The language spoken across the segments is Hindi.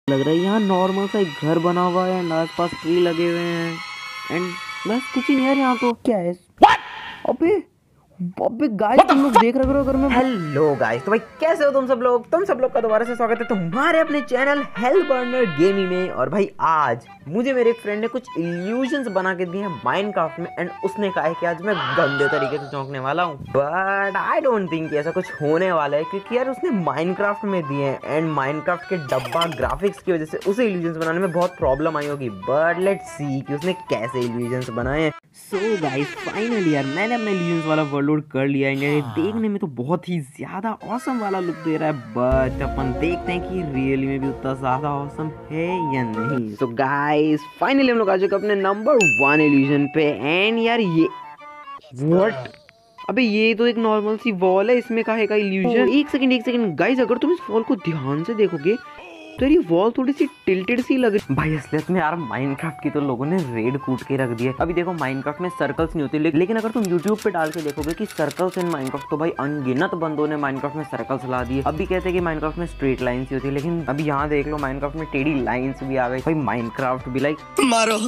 लग रहा है यहाँ नॉर्मल सा एक घर बना हुआ है एंड आसपास ट्री लगे हुए हैं एंड बस कुछ ही नहीं यार। यहाँ तो क्या है? अबे अबे गाइस तुम लोग देख रहे हो अगर मैं हेलो गाइस, तो भाई कैसे हो तुम सब लोग का दोबारा से स्वागत है तुम्हारे अपने चैनल हेलबर्नर गेमिंग में। और भाई आज मुझे मेरे एक फ्रेंड ने कुछ इल्यूजन्स बना के दिए हैं माइनक्राफ्ट में एंड उसने कहा है कि आज मैं गंदे तरीके से चौंकने वाला हूँ, बट आई डोंट थिंक ऐसा कुछ होने वाला है क्योंकि यार उसने माइनक्राफ्ट में दिए हैं एंड माइनक्राफ्ट के डब्बा ग्राफिक्स की वजह से उसे इल्यूजन्स बनाने में बहुत प्रॉब्लम आई होगी। बट लेट्स सी कि उसने कैसे इल्यूजन्स बनाए हैं। सो गाइस फाइनली यार मैंने अपने इल्यूजन्स वाला वर्ल्ड लोड कर लिया है। ये देखने में तो बहुत ही ज्यादा ऑसम वाला लुक दे रहा है, बट अपन देखते हैं कि रियली में भी उतना ज्यादा ऑसम है या नहीं। सो गाइस फाइनली हम लोग आ चुके अपने नंबर 1 इल्यूजन पे एंड यार ये व्हाट, अबे ये तो एक नॉर्मल सी वॉल है, इसमें काहे का इल्यूजन? एक सेकंड गाइस, अगर तुम इस वॉल को ध्यान से देखोगे तो ये वॉल थोड़ी सी टिल्टेड सी लग रही। भाई असलियत में यार माइनक्राफ्ट की तो लोगों ने रेड कूट के रख दिया। अभी देखो माइनक्राफ्ट में सर्कल्स नहीं होते, लेकिन अगर तुम यूट्यूब पे डाल के देखोगे कि सर्कल्स इन माइनक्राफ्ट, तो भाई अनगिनत बंदों ने माइनक्राफ्ट में सर्कल्स ला दिए। अभी कहते हैं कि माइनक्राफ्ट में स्ट्रेट लाइंस ही होती है, लेकिन अभी यहाँ देख लो माइनक्राफ्ट में टेढ़ी लाइंस भी आ गई। भाई माइनक्राफ्ट भी लाइक मारो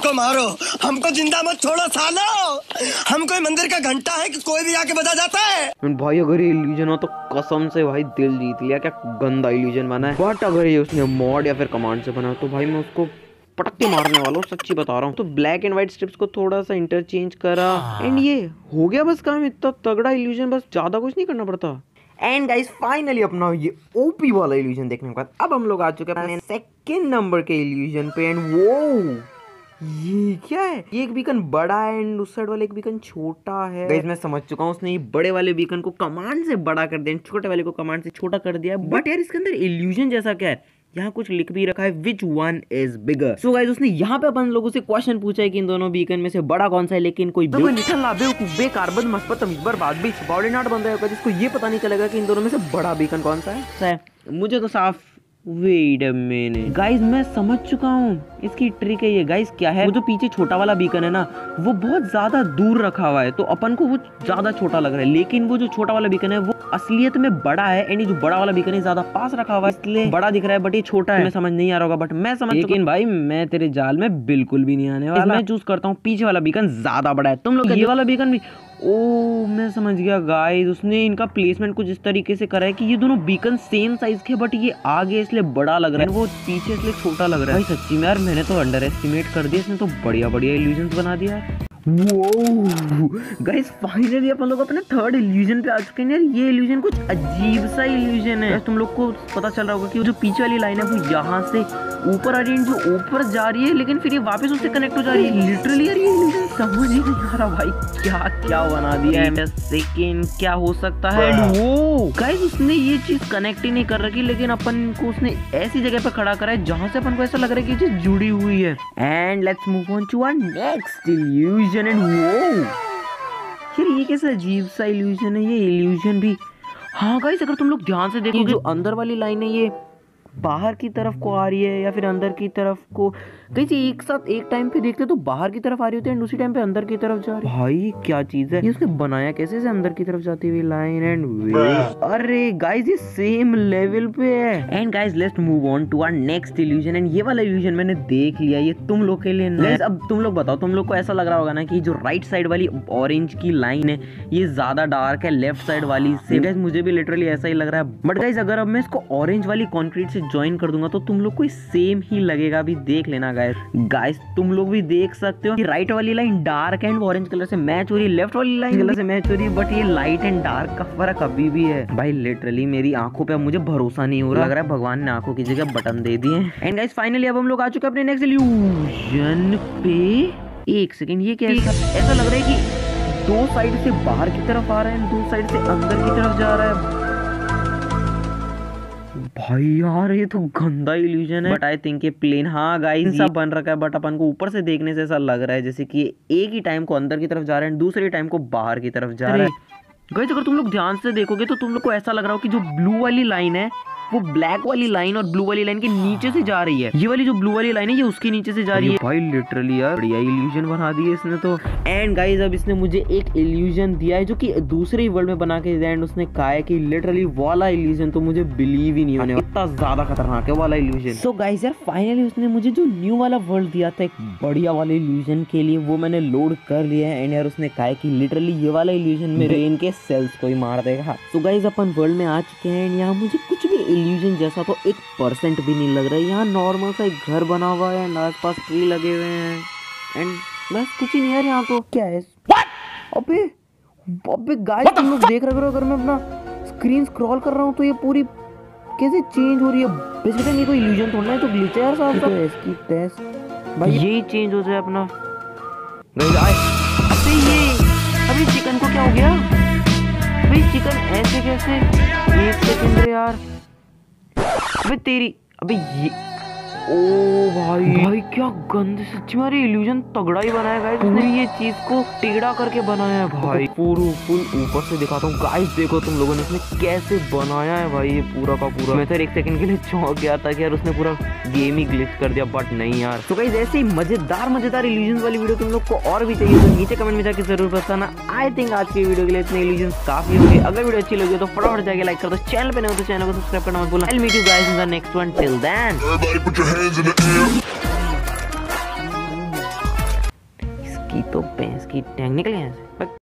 हमको जिंदा मत छोड़ो सालो, हम कोई मंदिर का घंटा है कि कोई भी आके बजा जाता है। भाई अगर ये इल्यूजन हो तो कसम से भाई दिल जीत लिया, क्या गंदा इल्यूजन बना है। बट अगर ये उसने मॉड या फिर कमांड से बना तो भाई मैं उसको पटक के मारने वाला हूँ, सच्ची बता रहा हूँ। तो ब्लैक एंड व्हाइट स्ट्रिप्स को थोड़ा सा इंटरचेंज करा एंड ये हो गया बस काम। इतना तगड़ा इल्यूजन, बस ज्यादा कुछ नहीं करना पड़ता। एंड गाइस फाइनली अपना ये ओपी वाला इल्यूजन देखने के बाद अब हम लोग आ चुके हैं अपने सेकंड नंबर के इल्यूजन पे एंड वो ये क्या है? ये एक बीकन बड़ा है एंड उस साइड वाले एक बीकन छोटा है। गाइस मैं समझ चुका हूँ, उसने ये बड़े वाले बीकन को कमांड से बड़ा कर दिया, छोटे वाले को कमांड से छोटा कर दिया। बट यार इसके अंदर इल्यूजन जैसा क्या है? यहाँ कुछ लिख भी रखा है which one is bigger. So guys उसने यहाँ पे अपन लोगों से क्वेश्चन पूछा है कि इन दोनों बीकन में से बड़ा कौन सा है, लेकिन कोई बेकार बर्बाद भी सबॉर्डिनेट बंदा होगा जिसको ये पता नहीं चलेगा कि इन दोनों में से बड़ा बीकन कौन सा है। मुझे तो साफ वेट अ मिनट गाइस, मैं समझ चुका हूँ इसकी ट्रिक है ये। गाइस क्या है, वो जो पीछे छोटा वाला बीकन है ना वो बहुत ज्यादा दूर रखा हुआ है तो अपन को वो ज्यादा छोटा लग रहा है, लेकिन वो जो छोटा वाला बीकन है वो असलियत में बड़ा है एंड ये जो बड़ा वाला बीकन है ज्यादा पास रखा हुआ है इसलिए बड़ा दिख रहा है, बट ये छोटा है। समझ नहीं आ रहा होगा बट मैं समझ, लेकिन भाई मैं तेरे जाल में बिल्कुल भी नहीं आने वाला। मैं चूज करता हूँ पीछे वाला बीकन ज्यादा बड़ा है, तुम लोग ये वाला बीकन भी। ओ मैं समझ गया गाइस, उसने इनका प्लेसमेंट कुछ इस तरीके से करा है कि ये दोनों बीकन सेम साइज के, बट ये आगे इसलिए बड़ा लग रहा है, वो पीछे इसलिए छोटा लग रहा है। भाई सच्ची में यार मैंने तो अंडर एस्टिमेट कर दिया, इसने तो बढ़िया इल्यूजन्स बना दिया है। गाइस फाइनली अपन लोग अपने थर्ड इल्यूजन पे आ चुके हैं। यार ये इल्यूजन कुछ अजीब सा इल्यूजन है। तुम लोग को पता चल रहा होगा कि जो पीछे वाली लाइन है वो यहाँ से ऊपर आ रही है, जो ऊपर जा रही है लेकिन फिर ये वापस उससे कनेक्ट हो जा रही है। लिटरली यार ये इल्यूजन समझ ही नहीं आ रहा भाई, क्या बना दिया है। सेकंड क्या हो सकता है? वो गाइस उसने ये चीज कनेक्ट ही नहीं कर रखी, लेकिन अपन को उसने ऐसी जगह पे खड़ा करा है जहाँ से अपन को ऐसा लग रहा है कि ये चीज जुड़ी हुई है। And let's move on to our next illusion. And वो यार ये कैसा अजीब सा इल्यूजन है ये इल्यूजन भी। हाँ गाइस अगर तुम लोग ध्यान से देखोगे जो अंदर वाली लाइन है ये बाहर की तरफ को आ रही है या फिर अंदर की तरफ को, गाइस एक साथ एक टाइम पे देखते तो बाहर की तरफ आ रही होती है एंड उसी टाइम पे अंदर की तरफ जा रही है। भाई क्या चीज है ये, उसने बनाया कैसे से अंदर की तरफ जाती हुई लाइन एंड वे। अरे गाइस ये सेम लेवल पे है। And guys let's move on to our next illusion and ये वाला इल्यूजन मैंने देख लिया, ये तुम लोग के लिए गाइस। अब तुम लोग बताओ, तुम लोग को ऐसा लग रहा होगा ना कि जो राइट साइड वाली ऑरेंज की लाइन है ये ज्यादा डार्क है लेफ्ट साइड वाली से। गाइस मुझे भी लिटरली ऐसा ही लग रहा है, बट गाइस अगर अब मैं इसको ऑरेंज वाली कंक्रीट से ज्वाइन कर दूंगा तो तुम लोग को सेम ही लगेगा। अभी देख लेना गाइस तुम लोग भी देख सकते हो कि राइट वाली line dark and orange colour से मैच हो रही है, लेफ्ट वाली लाइन कलर से मैच हो रही है, बट ये लाइट एंड डार्क का फर्क अभी भी है। भाई लिटरली मेरी आंखों पे अब मुझे भरोसा नहीं हो रहा, लग रहा है भगवान ने आंखों की जगह बटन दे दिए। एंड गाइस फाइनली अब हम लोग आ चुके हैं अपने नेक्स्ट इल्यूजन पे। एक सेकंड ये क्या है? ऐसा लग रहा है कि दो साइड से बाहर की तरफ आ रहा है, दो साइड से अंदर की तरफ जा रहा है। भाई यार ये तो गंदा इल्यूजन है, बट आई थिंक ये प्लेन, हाँ गाइस सब बन रखा है, बट अपन को ऊपर से देखने से ऐसा लग रहा है जैसे कि एक ही टाइम को अंदर की तरफ जा रहे हैं, दूसरे टाइम को बाहर की तरफ जा रहा है। गाइस अगर तुम लोग ध्यान से देखोगे तो तुम लोग को ऐसा लग रहा हो कि जो ब्लू वाली लाइन है वो ब्लैक वाली लाइन और ब्लू वाली लाइन के नीचे से जा रही है। ये वाली जो ब्लू वाली लाइन है ये उसके नीचे से जा रही है। भाई लिटरली यार बढ़िया इल्यूजन बना दी है इसने तो। एंड गाइस अब इसने मुझे एक इल्यूजन दिया है जो कि दूसरे वर्ल्ड में बना के दिया। एंड उसने कहा है कि लिटरली वाला इल्यूजन तो मुझे बिलीव ही नहीं होने वाला, इतना ज्यादा खतरनाक है वाला इल्यूजन। सो गाइस यार फाइनली उसने मुझे जो न्यू वाला वर्ल्ड दिया था एक बढ़िया वाले इल्यूजन के लिए, वो मैंने लोड कर लिया है। एंड यार उसने कहा है कि लिटरली ये वाला इल्यूजन में ब्रेन के सेल्स को ही मार देगा। सो गाइस अपन वर्ल्ड में आ चुके हैं। एंड यहाँ मुझे कुछ भी इल्यूजन जैसा तो 1% भी नहीं लग रहा है। यहाँ नॉर्मल सा एक घर बना हुआ है, आस पास ट्री लगे हुए हैं एंड बस कुछ ही नहीं यार। यहाँ तो क्या है? अबे अबे गाइस तुम लोग देख रहे हो, अगर मैं अपना स्क्रीन स्क्रॉल कर रहा हूँ तो ये पूरी कैसे चेंज हो रही है? बेसिकली ये कोई इल्यूजन थोड़ा है, तो ग्लिच है यार साहब। तो इसकी टेस्ट भाई यही चेंज हो जाए अपना। अबे ये अभी चिकन को क्या हो गया? भाई चिकन ऐसे कैसे? एक सेकंड यार। अबे तेरी अबे ये ओ भाई क्या गंदे सच्ची में इल्यूजन तगड़ा ही बनाया गाइस इसने। ये चीज को टेढ़ा करके बनाया है भाई। पूरा फुल ऊपर से दिखाता हूँ गाइस, देखो तुम लोगों ने इसने कैसे बनाया है भाई ये पूरा का पूरा। मैं तो एक सेकंड के लिए चौंक गया था कि यार उसने पूरा गेम ही ग्लिच कर दिया, बट नहीं यार। तो गाइस ऐसे ही मजेदार इल्यूजन वाली वीडियो तुम लोग को और भी चाहिए तो नीचे कमेंट में जाकर जरूर बताना। आई थिंक आज की वीडियो के लिए इतने इल्यूजन काफी होंगे। अगर वीडियो अच्छी लगी तो फटाफट जाके लाइक कर दो, चैनल पे नहीं हो तो चैनल को सब्सक्राइब करना मत भूलना। I'll meet you guys in the next one. Till then, Everybody put your hands in the air. इसकी तो भैंस की टैंग निकले यहाँ से।